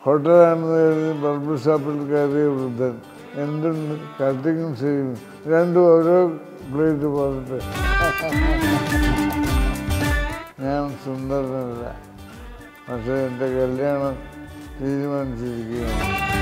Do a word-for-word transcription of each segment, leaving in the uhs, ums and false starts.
ഹോട്ടലാണെന്ന് കരുതി ബർബർ ഷോപ്പിൽ കയറിയ വൃദ്ധൻ. എന്തുണ്ട് കട്ടിങ്ങും ചെയ്യും രണ്ടും ഓരോ പ്ലേറ്റ് പറഞ്ഞിട്ട്. ഞാൻ സുന്ദരനല്ല, പക്ഷേ എൻ്റെ കല്യാണം തീരുമാനിച്ചിരിക്കുകയാണ്.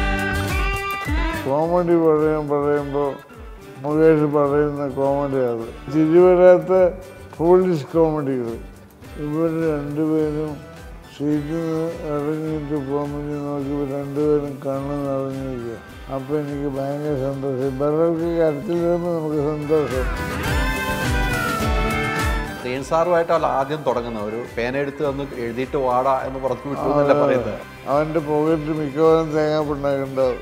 കോമഡി പറയാൻ പറയുമ്പോൾ മുകേഷ് പറയുന്ന കോമഡിയാണ്, ചിരി വരാത്ത പോളിഷ് കോമഡികൾ. ഇവർ രണ്ടുപേരും സീറ്റിൽ നിന്ന് ഇറങ്ങിയിട്ട് പോകാൻ വേണ്ടി നോക്കിയപ്പോൾ രണ്ടുപേരും കണ്ണ് നിറഞ്ഞിരിക്കുക. അപ്പോൾ എനിക്ക് ഭയങ്കര സന്തോഷം. ഇവർക്ക് കരത്തിൽ വരുമ്പോൾ നമുക്ക് സന്തോഷം. ശ്രീൻ സാറുമായിട്ടല്ല ആദ്യം തുടങ്ങുന്ന ഒരു പേനെടുത്ത് വന്ന് എഴുതിയിട്ട് വാടാ എന്ന് പറഞ്ഞു വിട്ടു എന്നല്ല പറയുന്നത്. അവൻ്റെ പോക്കറ്റിൽ മിക്കവാറും തേങ്ങാപ്പിണ്ണാക്കുണ്ടാവും.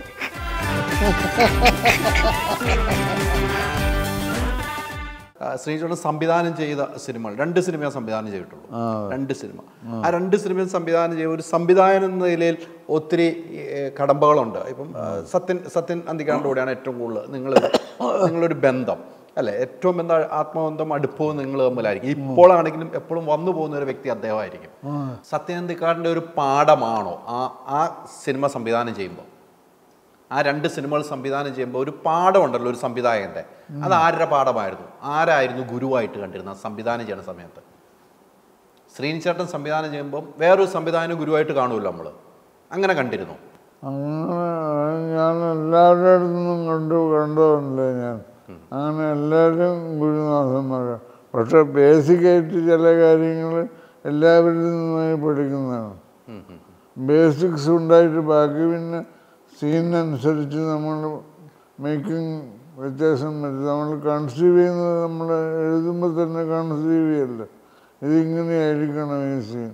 ശ്രീജോൺ സംവിധാനം ചെയ്ത സിനിമകൾ രണ്ട് സിനിമ സംവിധാനം ചെയ്തിട്ടുള്ളൂ. രണ്ട് സിനിമ ആ രണ്ട് സിനിമയും സംവിധാനം ചെയ്ത ഒരു സംവിധായകൻ എന്ന നിലയിൽ ഒത്തിരി കടമ്പകളുണ്ട്. ഇപ്പം സത്യൻ സത്യൻ അന്തിക്കാടിൻ്റെ കൂടെയാണ് ഏറ്റവും കൂടുതൽ നിങ്ങൾ നിങ്ങളൊരു ബന്ധം അല്ലേ, ഏറ്റവും എന്താ ആത്മബന്ധം അടുപ്പവും നിങ്ങൾ തമ്മിലായിരിക്കും. ഇപ്പോഴാണെങ്കിലും എപ്പോഴും വന്നു പോകുന്ന ഒരു വ്യക്തി അദ്ദേഹമായിരിക്കും. സത്യൻ അന്തിക്കാടിൻ്റെ ഒരു പാഠമാണോ ആ ആ സിനിമ സംവിധാനം ചെയ്യുമ്പോൾ? ആ രണ്ട് സിനിമകൾ സംവിധാനം ചെയ്യുമ്പോൾ ഒരു പാഠമുണ്ടല്ലോ ഒരു സംവിധായകൻ്റെ, അത് ആരുടെ പാഠമായിരുന്നു? ആരായിരുന്നു ഗുരുവായിട്ട് കണ്ടിരുന്നത് സംവിധാനം ചെയ്യുന്ന സമയത്ത്? ശ്രീനിച്ചേട്ടൻ സംവിധാനം ചെയ്യുമ്പം വേറൊരു സംവിധാനം ഗുരുവായിട്ട് കാണുമല്ലോ നമ്മൾ, അങ്ങനെ കണ്ടിരുന്നു? അങ്ങനെ ഞാൻ എല്ലാവരുടെ അടുത്തുനിന്നും കണ്ടു കണ്ടതല്ലേ ഞാൻ. അങ്ങനെ എല്ലാവരും ഗുരുനാഥന്മാരാണ്. പക്ഷെ ബേസിക്കായിട്ട് ചില കാര്യങ്ങൾ എല്ലാവരിൽ നിന്നുമായി പഠിക്കുന്നതാണ്. ബേസിക്സ് ഉണ്ടായിട്ട് ബാക്കി പിന്നെ സീനനുസരിച്ച് നമ്മൾ മേക്കിംഗ് വ്യത്യാസം വരും. നമ്മൾ കൺസീവ് ചെയ്യുന്നത് നമ്മൾ എഴുതുമ്പോൾ തന്നെ കൺസീവ് ചെയ്യല്ല, ഇതിങ്ങനെയായിരിക്കണം ഈ സീൻ.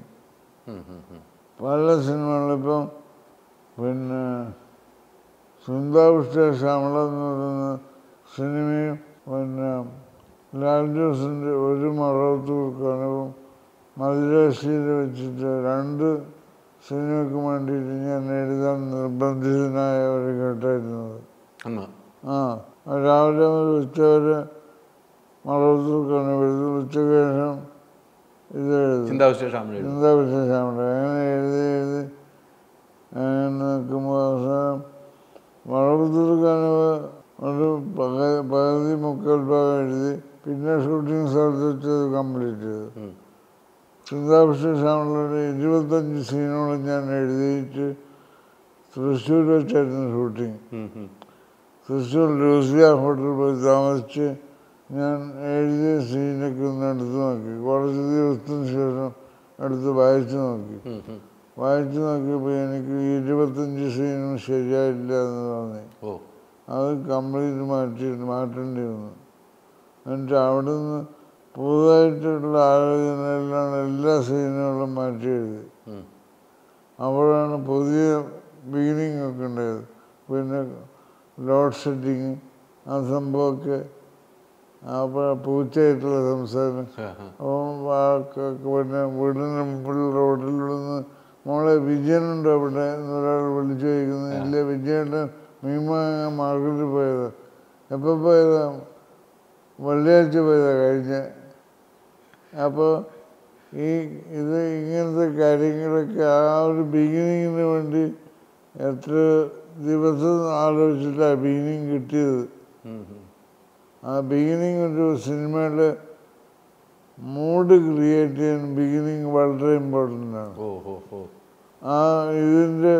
പല സിനിമകളിപ്പം പിന്നെ സുന്ദാവിഷ്ട ശ്യാമള എന്ന് പറയുന്ന സിനിമയും പിന്നെ ലാൽ ജോസിൻ്റെ ഒരു മറവത്തൂർ കനവും മദിരാശിയിൽ വെച്ചിട്ട് രണ്ട് സിനിമയ്ക്ക് വേണ്ടിയിട്ട് ഞാൻ എഴുതാൻ നിർബന്ധിതനായ ഒരു ഘട്ടമായിരുന്നത്. ആ രാവിലെ മുതൽ ഉച്ചവരെ മറവത്തൂർ കനവ് എഴുതി, ഉച്ചയ്ക്ക് ശേഷം ഇത് എഴുതി ചിന്താവിശേഷാമല. അങ്ങനെ എഴുതി എഴുതി അങ്ങനെ നിൽക്കുമ്പോൾ അവസാനം മറവത്തൂർ കനവ് ഒരു പകുതി മുക്കാൽ ഭാഗം എഴുതി, പിന്നെ ഷൂട്ടിംഗ് സ്ഥലത്ത് വെച്ചത് കംപ്ലീറ്റ് ചെയ്തു. ചിന്താവിശേഷാമലയുടെ ഇരുപത്തഞ്ച് സീനുകളും ഞാൻ എഴുതിയിട്ട് തൃശ്ശൂർ വെച്ചായിരുന്നു ഷൂട്ടിങ്. തൃശ്ശൂർ ലൂസിയ ഹോട്ടലിൽ പോയി താമസിച്ച് ഞാൻ എഴുതിയ സീനൊക്കെ ഒന്ന് എടുത്ത് നോക്കി. കുറച്ച് ദിവസത്തിന് ശേഷം എടുത്ത് വായിച്ചു നോക്കി. വായിച്ചു നോക്കിയപ്പോൾ എനിക്ക് ഇരുപത്തഞ്ച് സീനും ശരിയായില്ല എന്ന് തോന്നി. അത് കംപ്ലീറ്റ് മാറ്റി മാറ്റേണ്ടി വന്നു. എന്നിട്ട് അവിടെ നിന്ന് പുതുതായിട്ടുള്ള ആലോചനയിലാണ് എല്ലാ സീനുകളും മാറ്റി എഴുതി. അപ്പോഴാണ് പുതിയ ബിഗിനിങ് ഒക്കെ ഉണ്ടായത്. പിന്നെ ലോഡ് ഷെഡിങ് ആ സംഭവമൊക്കെ അപ്പോൾ പൂച്ചയായിട്ടുള്ള സംസാരം. അപ്പോൾ പിന്നെ വീടിന് മുമ്പിൽ റോഡിൽ നിന്ന് മോളെ വിജയനുണ്ടോ അവിടെ എന്നൊരാൾ വിളിച്ചു ചോദിക്കുന്നത്. ഇല്ല, വിജയൻ്റെ മീൻ വാങ്ങാൻ മാർക്കറ്റിൽ പോയതാ. എപ്പോൾ പോയതാ? വെള്ളിയാഴ്ച പോയതാ കഴിഞ്ഞ. അപ്പോൾ ഈ ഇത് ഇങ്ങനത്തെ കാര്യങ്ങളൊക്കെ ആ ഒരു ബിഗിനിങ്ങിന് വേണ്ടി എത്ര ദിവസം ആലോചിച്ചിട്ടാണ് ബിഗിനിങ് കിട്ടിയത്. ആ ബിഗിനിങ് ഒരു സിനിമയുടെ മൂഡ് ക്രിയേറ്റ് ചെയ്യാൻ ബിഗിനിങ് വളരെ ഇമ്പോർട്ടൻ്റ് ആണ്. ആ ഇതിൻ്റെ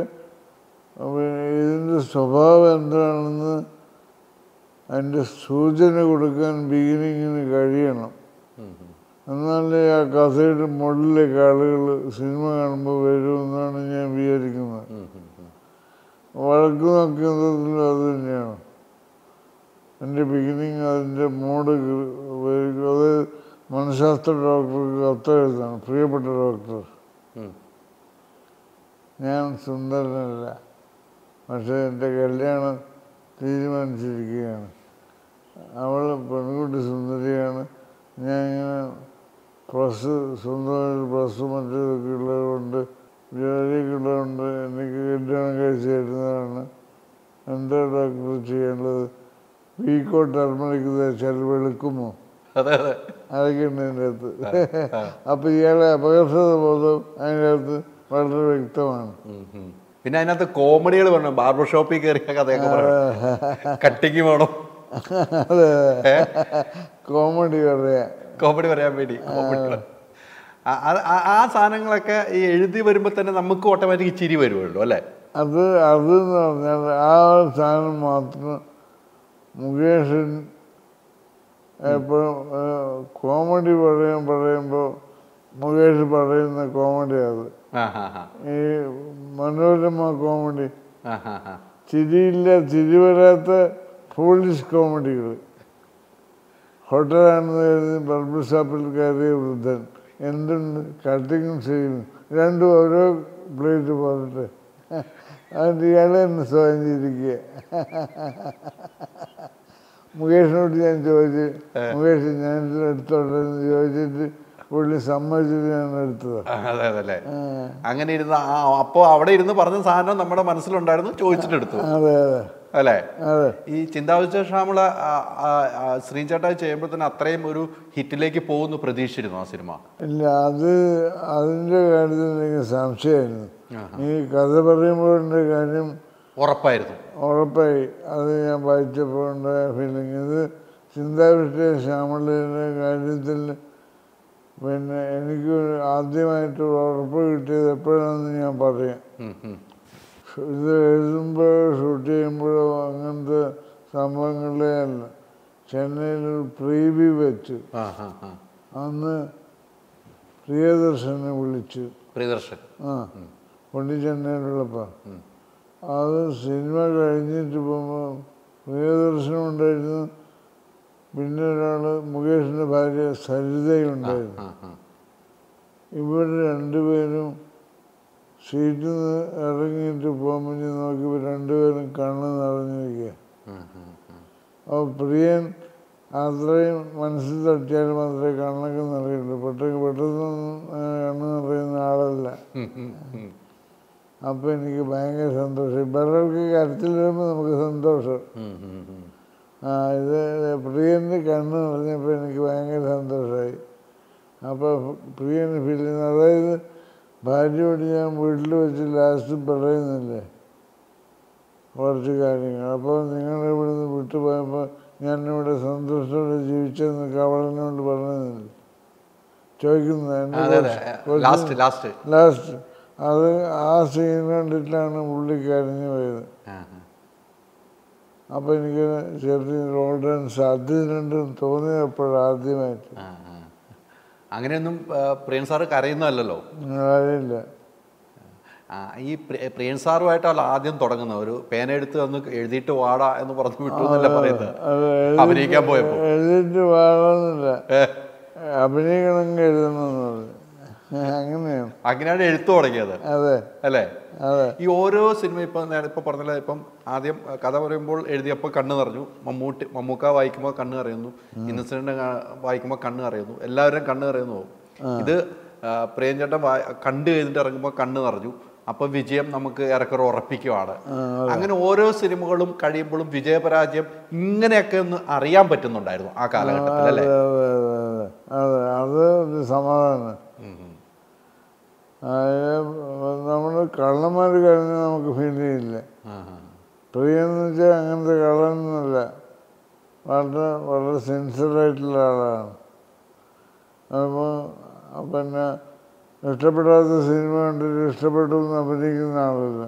ഇതിൻ്റെ സ്വഭാവം എന്താണെന്ന് അതിൻ്റെ സൂചന കൊടുക്കാൻ ബിഗിനിങ്ങിന് കഴിയണം. എന്നാലേ ആ കഥയുടെ മുകളിലേക്ക് ആളുകൾ സിനിമ കാണുമ്പോൾ വരുമെന്നാണ് ഞാൻ വിചാരിക്കുന്നത്. വഴക്ക് നോക്കുന്നതിലും അത് തന്നെയാണ് എൻ്റെ ബിഗിനിങ്. അതിൻ്റെ മൂഡ് അത് മനഃശാസ്ത്ര ഡോക്ടർക്ക് കത്തെഴുതാണ്. പ്രിയപ്പെട്ട ഡോക്ടർ, ഞാൻ സുന്ദരനല്ല, പക്ഷേ എൻ്റെ കല്യാണം തീരുമാനിച്ചിരിക്കുകയാണ്. അവൾ പെൺകുട്ടി സുന്ദരിയാണ്. ഞാൻ ഇങ്ങനെ പ്രസ് സ്വന്തമായിട്ട് പ്രസ് മറ്റേതൊക്കെ ഉള്ളതുകൊണ്ട് ജോലിയൊക്കെ ഉള്ളതുകൊണ്ട് എനിക്ക് കല്യാണം കഴിച്ച് തരുന്നതാണ്. എന്താ ഡോക്ടർ ചെയ്യേണ്ടത്? വീക്കോ ടർമറിക്ക് തേച്ചാൽ വെളുക്കുമോ? അതൊക്കെ ഉണ്ട് അതിൻ്റെ അകത്ത്. അപ്പം ഇയാളെ അപകർഷത ബോധം അതിൻ്റെ അകത്ത് വളരെ വ്യക്തമാണ്. പിന്നെ അതിനകത്ത് കോമഡികൾ പറഞ്ഞു, ബാർബർ ഷോപ്പിൽ കയറിയ കഥയൊക്കെ പറഞ്ഞു, കട്ടിങ് വേണം, കോമഡി പറയാ കോമഡി പറയാൻ വേണ്ടി. ആ സാധനങ്ങളൊക്കെ ഈ എഴുതി വരുമ്പോൾ തന്നെ നമുക്ക് ഓട്ടോമാറ്റിക് ചിരി വരുമല്ലോ അല്ലേ? അത് അതെന്ന് പറഞ്ഞാൽ ആ ഒരു സാധനം മാത്രം മുകേഷൻ എപ്പോഴും കോമഡി പറയാൻ പറയുമ്പോൾ മുകേഷ് പറയുന്ന കോമഡി അത്. ഈ മനോരമ കോമഡി, ചിരിയില്ല ചിരി വരാത്ത പോലീസ് കോമഡികൾ. ഹോട്ടലാണെന്ന് കരുതി ബർബർ ഷോപ്പിൽ കയറിയ വൃദ്ധൻ, എന്തുണ്ട് കട്ടിങ്ങും ചെയ്യുന്നു, രണ്ടും ഓരോ പ്ലേറ്റ് പോന്നിട്ട് അതുകൊണ്ട് ഇയാളെ തന്നെ സ്വയം ചിരിക്കുക. മുകേഷിനോട് ഞാൻ ചോദിച്ചു, മുകേഷ് ഞാൻ എടുത്തോട്ടെ എന്ന് ചോദിച്ചിട്ട് പുള്ളി സമ്മതിച്ചിട്ട് ഞാൻ എടുത്തത്. അതെ അതല്ലേ, അങ്ങനെ ഇരുന്ന് ആ അപ്പോൾ അവിടെ ഇരുന്ന് പറഞ്ഞ സാധനം നമ്മുടെ മനസ്സിലുണ്ടായിരുന്നു, ചോദിച്ചിട്ട് എടുത്തു. അതെ അതെ അല്ലേ? അതെ. ഈ ചിന്താവിശേഷമുള്ള ശ്രീചേട്ടാ ചെയ്യുമ്പോൾ തന്നെ അത്രയും ഒരു ഹിറ്റിലേക്ക് പോകുന്നു പ്രതീക്ഷിച്ചിരുന്നു ആ സിനിമ? ഇല്ല, അത് അതിൻ്റെ കാര്യത്തിൽ എനിക്ക് സംശയമായിരുന്നു. ഈ കഥ പറയുമ്പോഴേ കാര്യം ഉറപ്പായിരുന്നു, ഉറപ്പായി. അത് ഞാൻ വായിച്ചപ്പോൾ ഉണ്ടായ ഫീലിംഗ്. ഇത് ചിന്താവിഷ്ട ശ്യാമളയുടെ കാര്യത്തിൽ പിന്നെ എനിക്ക് ആദ്യമായിട്ട് ഉറപ്പ് കിട്ടിയത് എപ്പോഴാണെന്ന് ഞാൻ പറയാം. ഇത് എഴുതുമ്പോഴോ ഷൂട്ട് ചെയ്യുമ്പോഴോ അങ്ങനത്തെ സംഭവങ്ങളേ അല്ല. ചെന്നൈയിൽ ഒരു പ്രീവ്യൂ വെച്ചു. അന്ന് പ്രിയദർശനെ വിളിച്ചു. പ്രിയദർശൻ ആ പുള്ളി ചെന്നൈയിലുള്ളപ്പോൾ അത് സിനിമ കഴിഞ്ഞിട്ട് പോകുമ്പോൾ പ്രിയദർശനം ഉണ്ടായിരുന്നു, പിന്നെ ഒരാൾ മുകേഷിൻ്റെ ഭാര്യ സരിതയുണ്ടായിരുന്നു. ഇവർ രണ്ടുപേരും സീറ്റിൽ നിന്ന് ഇറങ്ങിയിട്ട് പോകുമ്പോൾ നോക്കിയപ്പോൾ രണ്ടുപേരും കണ്ണ് നിറഞ്ഞിരിക്കുക. അപ്പോൾ പ്രിയൻ അത്രയും മനസ്സിൽ തട്ടിയാൽ മാത്രമേ കണ്ണൊക്കെ നിറയുള്ളൂ. പെട്ടെന്ന് പെട്ടെന്ന് കണ്ണ് നിറയുന്ന ആളല്ല. അപ്പോൾ എനിക്ക് ഭയങ്കര സന്തോഷം. പലർക്ക് കരച്ചിൽ വരുമ്പോൾ നമുക്ക് സന്തോഷം. ആ ഇത് പ്രിയൻ്റെ കണ്ണ് നിറഞ്ഞപ്പോൾ എനിക്ക് ഭയങ്കര സന്തോഷമായി. അപ്പോൾ പ്രിയന് ഫീൽ ചെയ്യുന്നു, അതായത് ഭാര്യയോട് ഞാൻ വീട്ടിൽ വെച്ച് ലാസ്റ്റ് പറയുന്നില്ലേ കുറച്ച് കാര്യങ്ങൾ. അപ്പോൾ നിങ്ങൾ ഇവിടുന്ന് വിട്ടുപോയപ്പോൾ ഞാനിവിടെ സന്തോഷത്തോടെ ജീവിച്ചെന്ന് അവളെന്നോട് പറഞ്ഞില്ല ചോദിക്കുന്നത് ലാസ്റ്റ്. അത് ആ സീൻ കണ്ടിട്ടാണ് പുള്ളി കരഞ്ഞു പോയത്. അപ്പോൾ എനിക്ക് ചെറിയ റോൾ ഡാൻസ് അതിനുണ്ടും തോന്നിയപ്പോഴും ആദ്യമായിട്ട്. അങ്ങനെയൊന്നും പ്രിയൻ സാറ് കരയുന്നതല്ലോ? അറിയില്ല. ഈ പ്രിയൻ സാറുമായിട്ടല്ല ആദ്യം തുടങ്ങുന്ന ഒരു പേനെടുത്ത് വന്ന് എഴുതിയിട്ട് വാടാ എന്ന് പറഞ്ഞു വിട്ടു എന്നല്ല പറയുന്നത്. അഭിനയിക്കാൻ പോയപ്പോ എഴുതിയിട്ട് വാടാന്നില്ല, അഭിനയിക്കണമെങ്കിൽ എഴുതണമെന്ന് പറഞ്ഞു. അങ്ങനെയാണ് അങ്ങനെയാണ് എഴുത്തു തുടങ്ങിയത്. അതെ അല്ലേ? അതെ. ഈ ഓരോ സിനിമ ഇപ്പം ഞാൻ ഇപ്പം പറഞ്ഞില്ല, ഇപ്പം ആദ്യം കഥ പറയുമ്പോൾ എഴുതിയപ്പോൾ കണ്ണ് നിറഞ്ഞു, മമ്മൂട്ടി മമ്മൂക്ക വായിക്കുമ്പോൾ കണ്ണ് നിറയുന്നു, ഇന്നസെന്റ് വായിക്കുമ്പോൾ കണ്ണ് നിറയുന്നു, എല്ലാവരും കണ്ണ് നിറയുന്നു പോകും. ഇത് പ്രിയൻചേട്ടൻ കണ്ടു കഴിഞ്ഞിട്ട് ഇറങ്ങുമ്പോൾ കണ്ണ് നിറഞ്ഞു, അപ്പൊ വിജയം നമുക്ക് ഏറെക്കുറെ ഉറപ്പിക്കുവാണ്. അങ്ങനെ ഓരോ സിനിമകളും കഴിയുമ്പോഴും വിജയപരാജയം ഇങ്ങനെയൊക്കെ ഒന്ന് അറിയാൻ പറ്റുന്നുണ്ടായിരുന്നു ആ കാലഘട്ടത്തിൽ അല്ലേ? അതെ, അത് ഒരു സമാധാനം. നമ്മൾ കള്ളന്മാർ കഴിഞ്ഞ് നമുക്ക് ഫീൽ ചെയ്യില്ല. പ്രിയെന്ന് വെച്ചാൽ അങ്ങനത്തെ കള്ളനൊന്നുമല്ല, വളരെ വളരെ സിൻസിയറായിട്ടുള്ള ആളാണ്. അപ്പോൾ പിന്നെ ഇഷ്ടപ്പെടാത്ത സിനിമ കണ്ടിട്ട് ഇഷ്ടപ്പെട്ടു എന്ന് അഭിനയിക്കുന്ന ആളല്ല.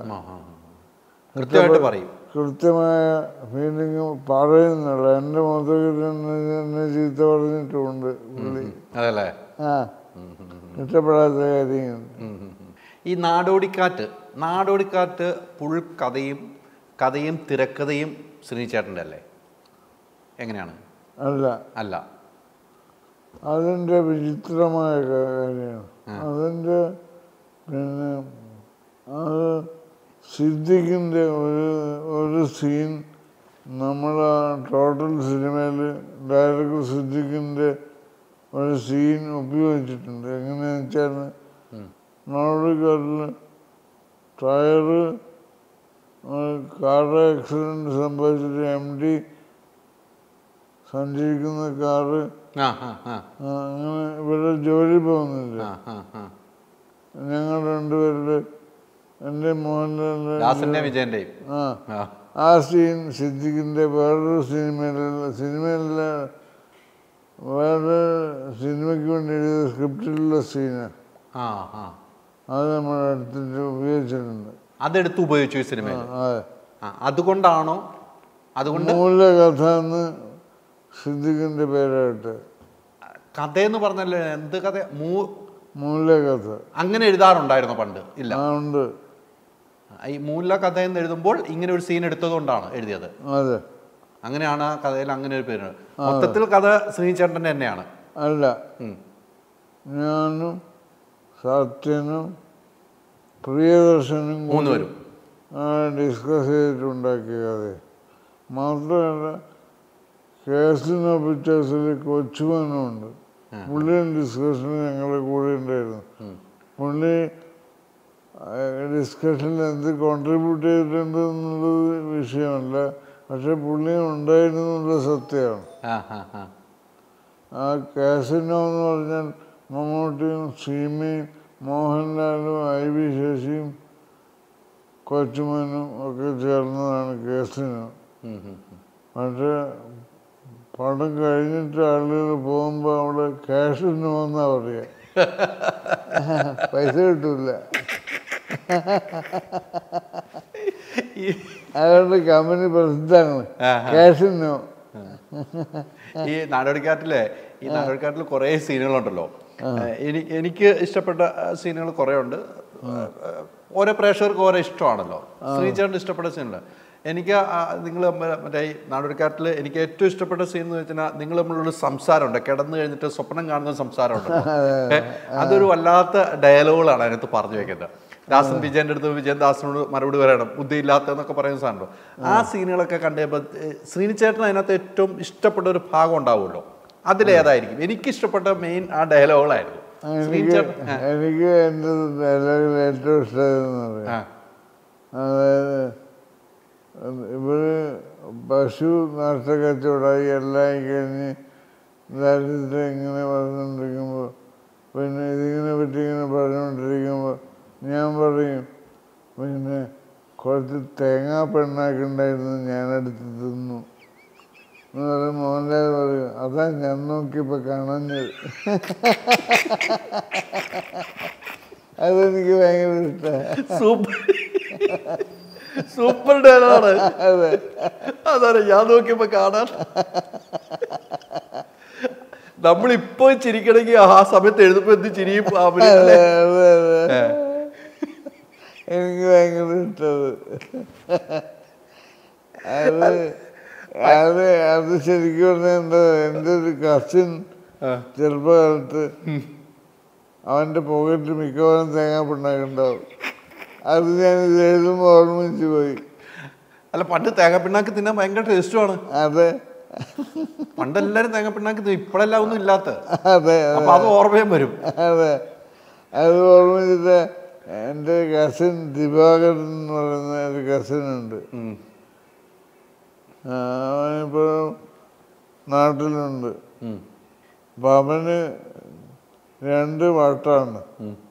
കൃത്യമായ ഫീലിംഗ് പറയുന്നുള്ള. എൻ്റെ മുഖത്തേക്ക് എന്നെ ചീത്ത പറഞ്ഞിട്ടുമുണ്ട് പുള്ളി. ആ ഇഷ്ടപ്പെടാത്ത കാര്യങ്ങൾ. ഈ നാടോടിക്കാറ്റ് നാടോടിക്കാറ്റ് ഫുൾ കഥയും കഥയും തിരക്കഥയും ശ്രീചേട്ടൻ്റെ അല്ലേ? എങ്ങനെയാണ്? അല്ല അല്ല അതിൻ്റെ വിചിത്രമായ കാര്യമാണ്. അതിൻ്റെ പിന്നെ അത് സിദ്ദിഖിൻ്റെ ഒരു ഒരു സീൻ നമ്മളെ ടോട്ടൽ സിനിമയിൽ ഡയറക്ടർ സിദ്ദിഖിൻ്റെ ഒരു സീൻ ഉപയോഗിച്ചിട്ടുണ്ട്. എങ്ങനെയാണെന്ന് വെച്ചാൽ നാടോടിക്കാട്ടിൽ ടയറ് കാർ ആക്സിഡൻറ്റ് സംഭവിച്ചിട്ട് എം ഡി സഞ്ചരിക്കുന്ന കാറ് അങ്ങനെ ഇവിടെ ജോലി പോകുന്നില്ല. ഞങ്ങൾ രണ്ടുപേരുടെ എൻ്റെ മോഹൻലാലിൻ്റെ ദാസന്റെ വിജയന്റെയും ആ ആ സീൻ സിദ്ദിഖിൻ്റെ വേറൊരു സിനിമയിലുള്ള സിനിമയിലുള്ള വേറെ സിനിമയ്ക്ക് വേണ്ടി എഴുതിയ സ്ക്രിപ്റ്റിലുള്ള സീനാണ്. ആ ആ അത് നമ്മൾ എടുത്തിട്ട് ഉപയോഗിച്ചിട്ടുണ്ട്. അതെടുത്ത് ഉപയോഗിച്ചു ഈ സിനിമയിൽ. അതെ. അതുകൊണ്ടാണോ? അതുകൊണ്ട് മൂലകഥ എന്ന് സിദ്ദിഖിൻ്റെ പേരായിട്ട്. കഥയെന്ന് പറഞ്ഞല്ലോ, എന്ത് കഥ? മൂലകഥ. അങ്ങനെ എഴുതാറുണ്ടായിരുന്നോ പണ്ട്? ഇല്ല. ഉണ്ട്. ഈ മൂലകഥ എന്ന് എഴുതുമ്പോൾ ഇങ്ങനെ ഒരു സീൻ എടുത്തതുകൊണ്ടാണ് എഴുതിയത്. അതെ. അങ്ങനെയാണ് ആ കഥയിൽ അങ്ങനെ ഒരു പേര്. മൊത്തത്തിൽ കഥ ശ്രീചേട്ടൻ്റെ തന്നെയാണ്? അല്ല, ഞാനും സത്യനും പ്രിയദർശനും മൂന്നുപേരും ഡിസ്കസ് ചെയ്തിട്ടുണ്ടാക്കിയ കഥ. മാത്രമല്ല കേസിനോ പിക്ചേഴ്സിൽ കൊച്ചുമനുണ്ട്. പുള്ളിയും ഡിസ്കഷനിൽ ഞങ്ങളുടെ കൂടെ ഉണ്ടായിരുന്നു. പുള്ളി ഡിസ്കഷനിൽ എന്ത് കോൺട്രിബ്യൂട്ട് ചെയ്തിട്ടുണ്ട് എന്നുള്ളത് വിഷയമല്ല, പക്ഷെ പുള്ളിയും ഉണ്ടായിരുന്നു എന്നുള്ള സത്യമാണ്. ആ കേസിനോ എന്ന് പറഞ്ഞാൽ മമ്മൂട്ടിയും സീമയും മോഹൻലാലും ഐ വി ശശിയും കൊച്ചുമനും ഒക്കെ ചേർന്നതാണ് കേസിനോ. പക്ഷെ പടം കഴിഞ്ഞിട്ട് ആളുകൾ പോകുമ്പോൾ അവിടെ ക്യാഷിനോ എന്നാ പറയുക, പൈസ കിട്ടൂല. അതുകൊണ്ട് കമ്പനി പ്രസിദ്ധമാണ് ക്യാഷിനോ. ഈ നാടോടിക്കാറ്റിലെ ഈ നാടോടിക്കാറ്റിൽ കുറേ സീനുകളുണ്ടല്ലോ. എനിക്ക് എനിക്ക് ഇഷ്ടപ്പെട്ട സീനുകൾ കുറേ ഉണ്ട്. ഓരോ പ്രേക്ഷകർക്ക് ഓരോ ഇഷ്ടമാണല്ലോ. ശ്രീചേട്ടൻ ഇഷ്ടപ്പെട്ട സീനുകൾ എനിക്ക് നിങ്ങൾ മറ്റേ ഈ നാടോടിക്കാറ്റിൽ എനിക്ക് ഏറ്റവും ഇഷ്ടപ്പെട്ട സീൻ എന്ന് വെച്ചാൽ നിങ്ങൾ തമ്മിലുള്ള സംസാരമുണ്ട്, കിടന്നു കഴിഞ്ഞിട്ട് സ്വപ്നം കാണുന്ന സംസാരമുണ്ട്. അതൊരു വല്ലാത്ത ഡയലോഗുകളാണ് അതിനകത്ത് പറഞ്ഞു വെക്കുന്നത്. ദാസൻ വിജയൻ്റെ അടുത്ത് വിജയൻ ദാസനോട് മറുപടി പറയണം, ബുദ്ധിയില്ലാത്തതെന്നൊക്കെ പറയുന്ന സാധനമുണ്ടോ. ആ സീനുകളൊക്കെ കണ്ടപ്പോൾ ശ്രീനിച്ചേട്ടൻ അതിനകത്ത് ഏറ്റവും ഇഷ്ടപ്പെട്ട ഒരു ഭാഗം ഉണ്ടാവുമല്ലോ, അതിലേതായിരിക്കും? എനിക്കിഷ്ടപ്പെട്ട മെയിൻ ആ ഡയലോഗുകളായിരുന്നു. എനിക്ക് എൻ്റെ ഡയലോഗിൽ ഏറ്റവും ഇഷ്ടമായിരുന്നു പറയാം. അതായത് ഇവര് പശു നഷ്ടക്കച്ചവടമായി എല്ലാം കഴിഞ്ഞ് ദാരിദ്ര്യം ഇങ്ങനെ പറഞ്ഞുകൊണ്ടിരിക്കുമ്പോൾ, പിന്നെ ഇതിങ്ങനെ പറ്റി ഇങ്ങനെ പറഞ്ഞുകൊണ്ടിരിക്കുമ്പോൾ ഞാൻ പറയും, പിന്നെ കുറച്ച് തേങ്ങാ പെണ്ണാക്കുണ്ടായിരുന്നു ഞാനെടുത്ത് തിന്നു എന്ന് പറയും. മോഹൻലാൽ പറയും, അതാ ഞാൻ നോക്കിയപ്പോൾ കാണാഞ്ഞത്. അതെനിക്ക് ഭയങ്കര ഇഷ്ടമാണ്. സൂപ്പർ സൂപ്പർ ഡയലോഗാണ്. അതെ, അതാണ് ഞാൻ നോക്കിയപ്പോ കാണാൻ. നമ്മളിപ്പോ ചിരിക്കണമെങ്കിൽ ആ സമയത്ത് എഴുതുമ്പോ എന്ത് ചിരിയും. എനിക്ക് ഭയങ്കര ഇഷ്ടത്. അത് അത് അത് ശരിക്കും പറഞ്ഞാൽ എന്താ, എൻ്റെ ഒരു കസിൻ ചെറുപ്പകാലത്ത് അവൻ്റെ പോക്കറ്റിൽ മിക്കവാറും തേങ്ങാപ്പിണ്ണാക്കുണ്ടാവും. അത് ഞാൻ ഇത് എഴുതുമ്പോൾ ഓർമ്മിച്ചു പോയി. അല്ല, പണ്ട് തേങ്ങാപ്പിണ്ണാക്ക് തിന്നാൻ ഭയങ്കര ടേസ്റ്റുമാണ്. അതെ, പണ്ടെല്ലാരും തേങ്ങാപ്പിണ്ണാക്ക് തിന്നും, ഇപ്പോഴെല്ലാം ഒന്നും ഇല്ലാത്ത. അതെ, അപ്പൊ അത് ഓർമ്മയും വരും. അതെ, അത് ഓർമ്മിച്ചിട്ട് എൻ്റെ കസിൻ ദിവാകരൻ എന്ന് പറയുന്ന ഒരു കസിനുണ്ട്. അവനിപ്പോൾ നാട്ടിലുണ്ട്. അപ്പം അവന് രണ്ട് വട്ടാണ്.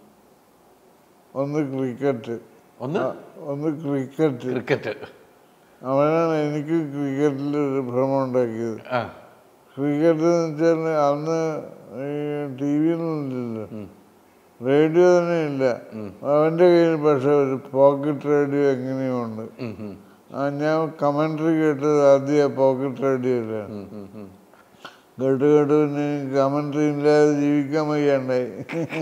ഒന്ന് ക്രിക്കറ്റ്, ഒന്ന് ഒന്ന് ക്രിക്കറ്റ് ക്രിക്കറ്റ് അവനാണ് എനിക്ക് ക്രിക്കറ്റിൽ ഒരു ഭ്രമം ഉണ്ടാക്കിയത്. ക്രിക്കറ്റ് എന്ന് വെച്ചാൽ അന്ന് ഈ ടി വി ഒന്നും ഇല്ലല്ലോ, റേഡിയോ തന്നെ ഇല്ല. അവൻ്റെ കയ്യിൽ പക്ഷെ ഒരു പോക്കറ്റ് റേഡിയോ എങ്ങനെയോ ഉണ്ട്. ഞാൻ കമൻട്രി കേട്ടത് ആദ്യം പോക്കറ്റ് റേഡിയോ ഇല്ല. കേട്ട് കേട്ട് പിന്നെ കമൻട്രി ഇല്ലാതെ ജീവിക്കാൻ വയ്യാണ്ടായി.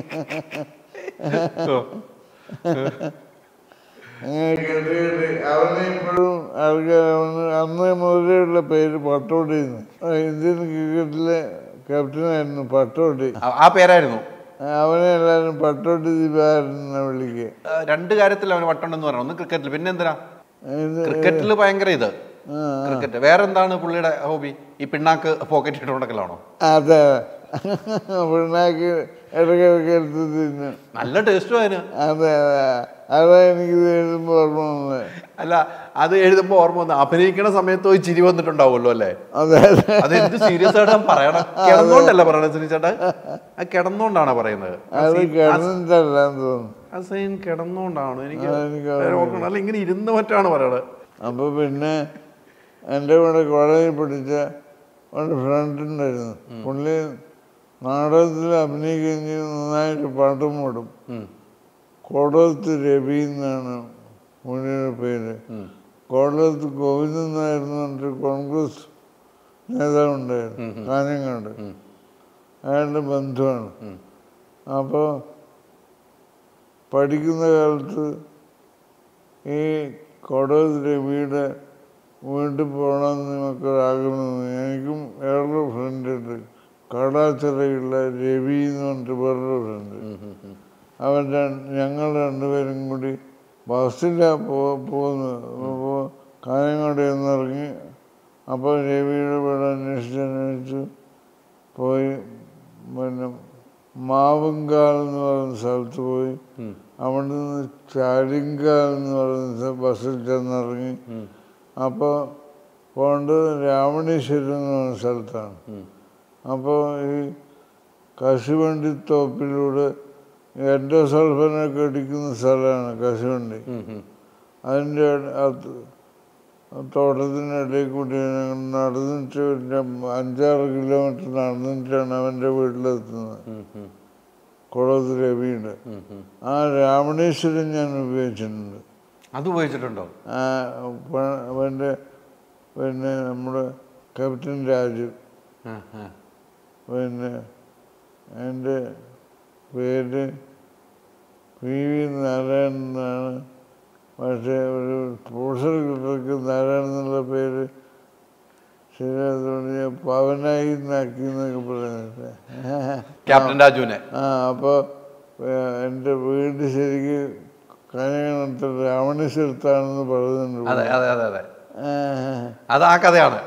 അങ്ങനെ കേട്ട് കേട്ട് അവനെ ഇപ്പോഴും ആൾക്കാർ അവന് അന്ന് മുതലുള്ള പേര് പട്ടോട്ടിന്ന്. ഇന്ത്യൻ ക്രിക്കറ്റിലെ ക്യാപ്റ്റനായിരുന്നു പട്ടോട്ടി. ആ പേരായിരുന്നു. അവനെ എല്ലാവരും പട്ടോട്ടി ദിവാകരനെ വിളിക്കുക. രണ്ട് കാര്യത്തിൽ അവന് പട്ടുണ്ടെന്ന് പറഞ്ഞു. ഒന്ന് ക്രിക്കറ്റിൽ, പിന്നെ എന്തിനാ ക്രിക്കറ്റിൽ ഭയങ്കര ഇത് ക്രിക്കറ്റ്. വേറെന്താണ് പുള്ളിയുടെ ഹോബി? ഈ പിണ്ണാക്ക് പോക്കറ്റ് ഇട്ടുകൊണ്ടൊക്കെയാണോ? അതെ, പിണ്ണാക്ക് ഇടയ്ക്കിടയ്ക്ക് എടുത്ത് തിന്നു. നല്ല ടേസ്റ്റും അതിന്. അതെ, അതെ. അതാ എനിക്കിത് എഴുതുമ്പോൾ ഓർമ്മ വന്നത്. അല്ല, അത് എഴുതുമ്പോൾ ഓർമ്മ വന്നു. അഭിനയിക്കണ സമയത്ത് പോയി ചിരി വന്നിട്ടുണ്ടാവുമല്ലോ അല്ലേ? അതെ അത് എന്ത് സീരിയസ് ആയിട്ട് പറയണം. കിടന്നോണ്ടല്ല പറയണത് സിനി ചേട്ടാ, അത് കിടന്നോണ്ടാണ് പറയുന്നത്. അത് കിടന്നിട്ടല്ലാന്ന് തോന്നുന്നു. ആ സീൻ കിടന്നോണ്ടാണ് എനിക്ക് നോക്കണം, അല്ല ഇങ്ങനെ ഇരുന്ന് മറ്റാണ് പറയണത്. അപ്പോൾ പിന്നെ എൻ്റെ കൂടെ കോളേജിൽ പഠിച്ച ഒരു ഫ്രണ്ട് ഉണ്ടായിരുന്നു. പുള്ളി നാടകത്തിൽ അഭിനയിക്കുകയും ചെയ്ത് നന്നായിട്ട് പാട്ടും പാടും. കോടകത്ത് രവി എന്നാണ് പുള്ളിയുടെ പേര്. കോടകത്ത് ഗോവിന്ദൻ നായരെന്ന് പറഞ്ഞിട്ട് കോൺഗ്രസ് നേതാവുണ്ടായിരുന്നു കാഞ്ഞങ്ങാട്. അയാളുടെ ബന്ധുവാണ്. അപ്പോൾ പഠിക്കുന്ന കാലത്ത് ഈ കോടകത്ത് രവിയുടെ വീട്ടിൽ പോകണമെന്ന് നമുക്കൊരാഗ്രഹം. എനിക്കും വേറൊരു ഫ്രണ്ടുണ്ട്, കാടാച്ചിറയുള്ള രവി എന്ന് പറഞ്ഞിട്ട് വേറൊരു ഫ്രണ്ട്. അവൻ ഞങ്ങൾ രണ്ടുപേരും കൂടി ബസ്സിലാണ് പോ പോകുന്നത്. അപ്പോൾ കാഞ്ഞങ്ങാട് ചെന്നിറങ്ങി. അപ്പോൾ രവിയുടെ വീട് അന്വേഷിച്ച് അന്വേഷിച്ച് പോയി. പിന്നെ മാവുങ്കാൽ എന്ന് പറയുന്ന സ്ഥലത്ത് പോയി. അവിടെ നിന്ന് ചാരിങ്കാൽ എന്ന് പറയുന്ന ബസ്സിൽ ചെന്നിറങ്ങി. അപ്പോൾ പോകേണ്ടത് രാവണീശ്വരം എന്ന് പറയുന്ന സ്ഥലത്താണ്. അപ്പോൾ ഈ കശുവണ്ടിത്തോപ്പിലൂടെ എൻഡോസൾഫനൊക്കെ അടിക്കുന്ന സ്ഥലമാണ് കശുവണ്ടി. അതിൻ്റെ തോട്ടത്തിൻ്റെ ഇടയിൽ കൂടി നടന്നിട്ട് അഞ്ചാറ് കിലോമീറ്റർ നടന്നിട്ടാണ് അവൻ്റെ വീട്ടിലെത്തുന്നത്, കുളത്ത് രവിയുടെ. ആ രാവണേശ്വരം ഞാൻ ഉപയോഗിച്ചിട്ടുണ്ട്. അത് ഉപയോഗിച്ചിട്ടുണ്ടോ? അവൻ്റെ പിന്നെ നമ്മുടെ ക്യാപ്റ്റൻ രാജു, പിന്നെ എൻ്റെ പേര് പി വി നാരായണൻ എന്നാണ്. പക്ഷേ ഒരു പ്രൊഫസർ കുട്ടികൾക്ക് നാരായണൻ എന്നുള്ള പേര് ശരിയായതുകൊണ്ട് ഞാൻ പവനായി എന്നാക്കി എന്നൊക്കെ പറയുന്നത്. ക്യാപ്റ്റൻ രാജുവിനെ. ആ അപ്പോൾ എൻ്റെ വീട് ശരിക്ക് കാഞ്ഞങ്ങാടത്ത് രാവണേശ്വരത്താണെന്ന് പറയുന്നുണ്ട്. അതെ അതെ അതെ അതെ, അത് ആ കഥയാണ്.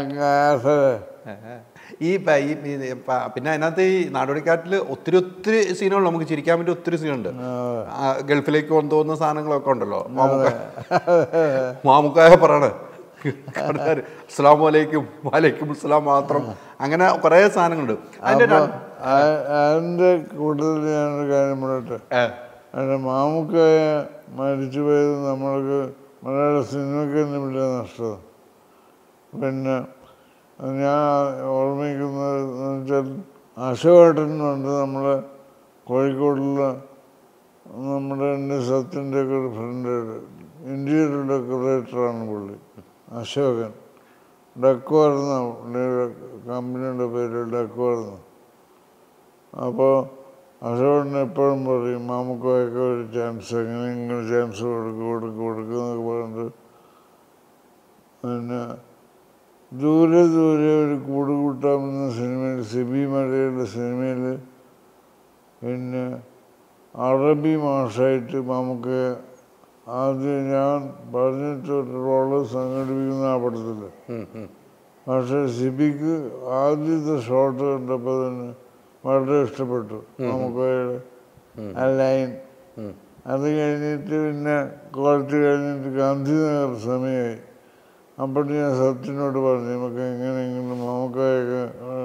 ഈ പിന്നെ അതിനകത്ത് ഈ നാടോടിക്കാറ്റിൽ ഒത്തിരി ഒത്തിരി സീനുകൾ, നമുക്ക് ചിരിക്കാൻ പറ്റിയ ഒത്തിരി സീനുണ്ട്. ഗൾഫിലേക്ക് കൊണ്ടുപോകുന്ന സാധനങ്ങളൊക്കെ ഉണ്ടല്ലോ. മാമുക്ക മാമുക്കായ പറയണ അസ്സലാമു അലൈക്കും വലൈക്കും അസ്സലാം മാത്രം, അങ്ങനെ കുറേ സാധനങ്ങളുണ്ട്. അതിൻ്റെ അതിൻ്റെ കൂടുതൽ ഞാനൊരു കാര്യം പറയട്ടെ. അതിൻ്റെ മാമുക്കായ മരിച്ചു പോയത് നമ്മൾക്ക് മലയാള സിനിമയ്ക്ക് തന്നെ വലിയ നഷ്ടം. പിന്നെ ഞാൻ ഓർമ്മിക്കുന്നത് എന്ന് വെച്ചാൽ അശോകേട്ടൻ ഉണ്ട്, നമ്മളെ കോഴിക്കോടുള്ള നമ്മുടെ എൻ്റെ സത്യൻ്റെ ഒക്കെ ഒരു ഫ്രണ്ട്, ഇൻറ്റീരിയർ ഡെക്കറേറ്ററാണ് പുള്ളി അശോകൻ. ഡെക്കോർന്ന പുള്ളിയുടെ കമ്പനിയുടെ പേര് ഡെക്കോർന്ന. അപ്പോൾ അശോകൻ എപ്പോഴും പറയും മാമുക്കോയൊക്കെ ഒരു ചാൻസ്, എങ്ങനെയെങ്കിലും ചാൻസ് കൊടുക്കും കൊടുക്കും കൊടുക്കും എന്നൊക്കെ പറഞ്ഞിട്ട്. പിന്നെ ദൂരെ ദൂരെ ഒരു കൂട് കൂട്ടാമെന്ന സിനിമയിൽ, സിബി മലയുടെ സിനിമയിൽ, പിന്നെ അറബി മാഷായിട്ട് നമുക്ക് ആദ്യം ഞാൻ പറഞ്ഞിട്ട് ഒരു റോള് സംഘടിപ്പിക്കുന്ന ആ പടത്തിൽ. പക്ഷേ സിബിക്ക് ആദ്യത്തെ ഷോട്ട് കണ്ടപ്പോൾ തന്നെ വളരെ ഇഷ്ടപ്പെട്ടു നമുക്കയുടെ ആ ലൈൻ. അത് കഴിഞ്ഞിട്ട് പിന്നെ കുറച്ച് കഴിഞ്ഞിട്ട് ഗാന്ധിനഗർ സമയമായി. അപ്പോൾ ഞാൻ സത്യനോട് പറഞ്ഞു നമുക്ക് എങ്ങനെയെങ്കിലും നമുക്കൊക്കെ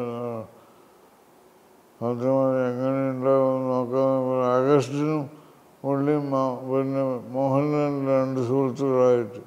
സത്യമായി എങ്ങനെ ഉണ്ടാവും നോക്കാം. ആഗസ്റ്റിനും പുള്ളിയും പിന്നെ മോഹൻലാലിൻ്റെ രണ്ട് സുഹൃത്തുക്കളായിട്ട്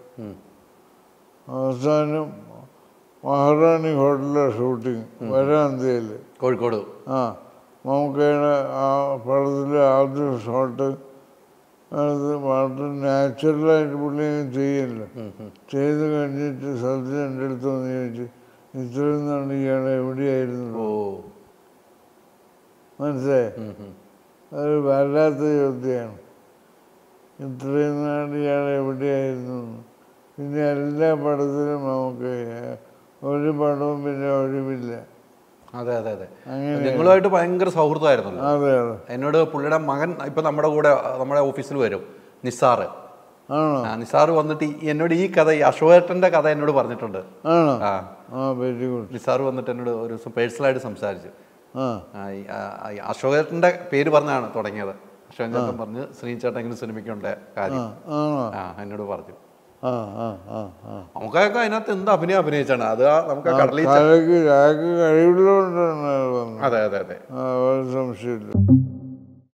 അവസാനം മഹാറാണി ഹോട്ടലിലെ ഷൂട്ടിങ് വരാന്തിയിൽ കോഴിക്കോട്. ആ നമുക്കയുടെ ആ പടത്തിലെ ആദ്യ ഷോട്ട് അത് വളരെ നാച്ചുറലായിട്ട് പുള്ളി ചെയ്യില്ല. ചെയ്ത് കഴിഞ്ഞിട്ട് സത്യം എൻ്റെ അടുത്ത് വന്ന് ചോദിച്ചു, ഇത്രയും നാൾ ഇയാൾ എവിടെയായിരുന്നു? മനസ്സിലായി? അതൊരു വല്ലാത്ത ചോദ്യമാണ്. ഇത്രയും നാൾ ഇയാൾ എവിടെയായിരുന്നു? പിന്നെ എല്ലാ പടത്തിലും നമുക്ക് ഒരു പടവും പിന്നെ ഒഴിവില്ല. അതെ അതെ അതെ, നിങ്ങളുമായിട്ട് ഭയങ്കര സൗഹൃദമായിരുന്നല്ലോ. അതെ അതെ. എന്നോട് പുള്ളിയുടെ മകൻ ഇപ്പം നമ്മുടെ കൂടെ നമ്മുടെ ഓഫീസിൽ വരും, നിസാറ്. ആണോ? നിസാറ് വന്നിട്ട് എന്നോട് ഈ കഥ, ഈ അശോകേട്ടൻ്റെ കഥ എന്നോട് പറഞ്ഞിട്ടുണ്ട്. ആണോ? ആ ആ വെരി ഗുഡ്. നിസാറ് വന്നിട്ട് എന്നോട് ഒരു ദിവസം പേഴ്സണലായിട്ട് സംസാരിച്ചു. അശോകേട്ടൻ്റെ പേര് പറഞ്ഞാണ് തുടങ്ങിയത് അശോകൻ ചേട്ടൻ പറഞ്ഞ് ശ്രീചേട്ടൻ ഇങ്ങനെ സിനിമയ്ക്കുണ്ട കാര്യം ആ എന്നോട് പറഞ്ഞു. നമുക്കൊക്കെ അതിനകത്ത് എന്ത് അഭിനയം അഭിനയിച്ചാണ് അത് നമുക്ക് കടലിൽ. കഴിവുള്ളതുകൊണ്ടാണ്. അതെ അതെ അതെ സംശയമില്ല.